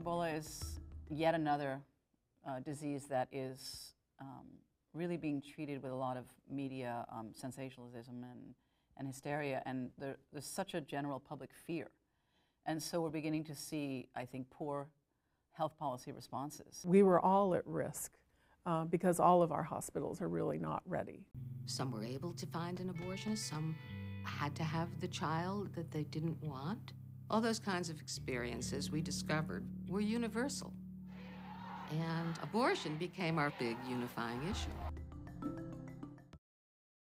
Ebola is yet another disease that is really being treated with a lot of media sensationalism and hysteria, and there's such a general public fear. And so we're beginning to see, I think, poor health policy responses. We were all at risk because all of our hospitals are really not ready. Some were able to find an abortionist, some had to have the child that they didn't want. All those kinds of experiences we discovered were universal. And abortion became our big unifying issue.